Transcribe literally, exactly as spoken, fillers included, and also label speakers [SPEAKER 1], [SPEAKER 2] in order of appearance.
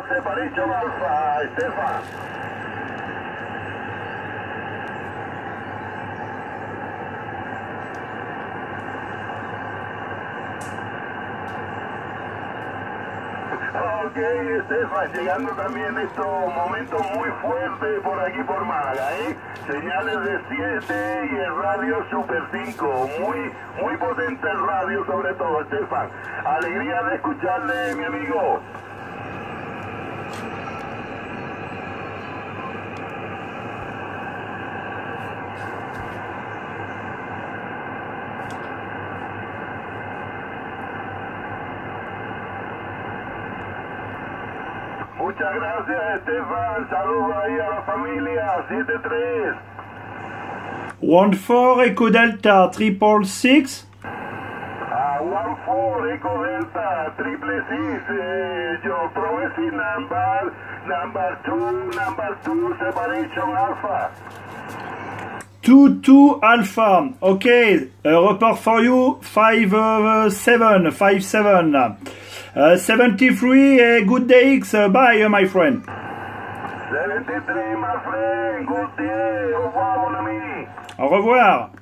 [SPEAKER 1] Separation Alpha, Stefan. Ok, Stefan, llegando también estos momentos muy fuertes por aquí por Málaga, ¿eh? Señales de siete y el radio Super cinco, muy, muy potente el radio sobre todo, Stefan. Alegría de escucharle, mi amigo. Muchas gracias, Stefan. Saludos ahí a la familia. siete tres.
[SPEAKER 2] one four Echo Delta triple six.
[SPEAKER 1] Uh, one four Echo Delta triple six. Uh, your progressive number, number two, number two, Separation Alpha.
[SPEAKER 2] two two Alpha. Okay, uh, report for you. five seven, five seven. Uh, seventy-three, uh, good day, uh, bye, uh, my friend.
[SPEAKER 1] seventy-three, my friend, good day, au revoir, mon ami.
[SPEAKER 2] Au revoir.